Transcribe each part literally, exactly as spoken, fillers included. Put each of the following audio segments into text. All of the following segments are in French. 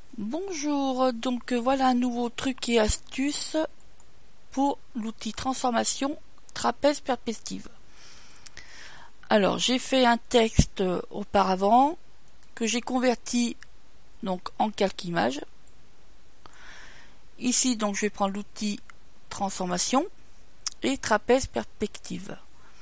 Bonjour, donc euh, voilà un nouveau truc et astuce pour l'outil transformation trapèze perspective. Alors j'ai fait un texte euh, auparavant que j'ai converti donc en calque image. Ici donc je vais prendre l'outil transformation et trapèze perspective.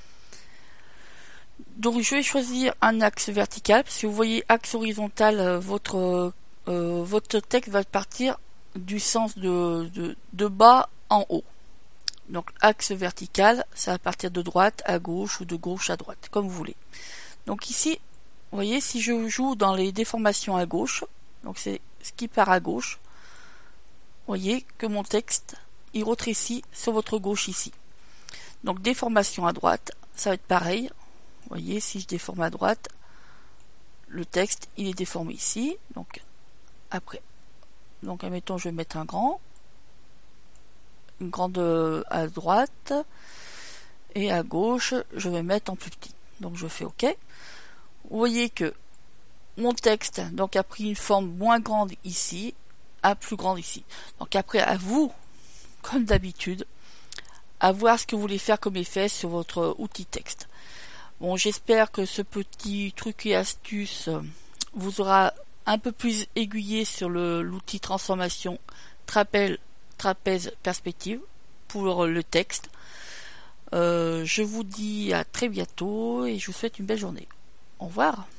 Donc je vais choisir un axe vertical parce que vous voyez axe horizontal, euh, votre euh, votre texte va partir du sens de, de, de bas en haut. Donc axe vertical, ça va partir de droite à gauche ou de gauche à droite, comme vous voulez. Donc ici, vous voyez, si je joue dans les déformations à gauche, donc c'est ce qui part à gauche, vous voyez que mon texte, il rétrécit sur votre gauche ici. Donc déformation à droite, ça va être pareil. Vous voyez, si je déforme à droite, le texte, il est déformé ici. Donc après, donc admettons, je vais mettre un grand, une grande à droite, et à gauche, je vais mettre en plus petit. Donc je fais OK. Vous voyez que mon texte donc a pris une forme moins grande ici, à plus grande ici. Donc après, à vous, comme d'habitude, à voir ce que vous voulez faire comme effet sur votre outil texte. Bon, j'espère que ce petit truc et astuce vous aura un peu plus aiguillé sur l'outil transformation trapèze, trapèze perspective pour le texte. Euh, je vous dis à très bientôt et je vous souhaite une belle journée. Au revoir.